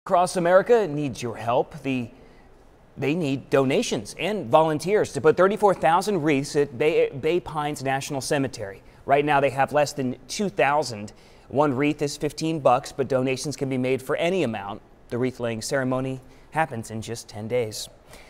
Across America needs your help. They need donations and volunteers to put 34,000 wreaths at Bay Pines National Cemetery. Right now they have less than 2,000. One wreath is $15, but donations can be made for any amount. The wreath laying ceremony happens in just 10 days.